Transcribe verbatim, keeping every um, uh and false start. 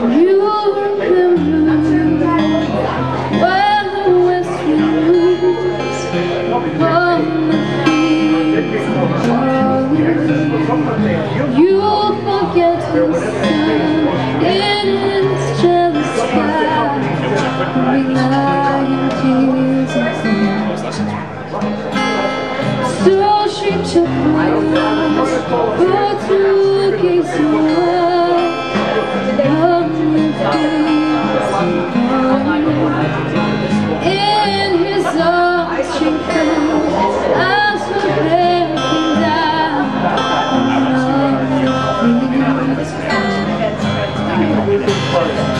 You remember when the west wind moves on the fields of barley. You'll forget the sun in its jealous sky, relying tears and songs. So she took my arms for to gaze away from the fields of barley. In his arms she fell as her breaking down on the fields.